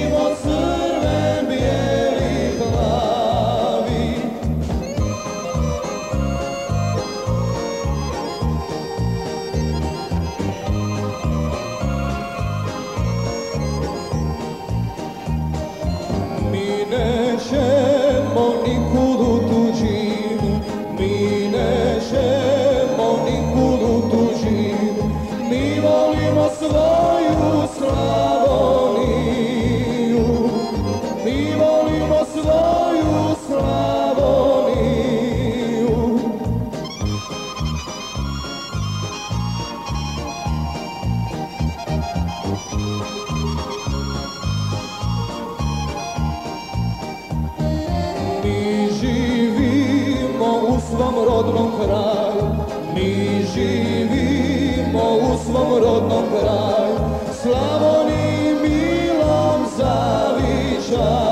crven, bijeli, plavi. Mi nećemo nikud u tuđinu, mi nećemo nikud u tuđinu, mi volimo svoju Slavoniju, mi volimo svoju Slavoniju. Mi živimo u svom rodnom kraju, mi živimo u svom rodnom kraju, Slavoniji milom zavičaju.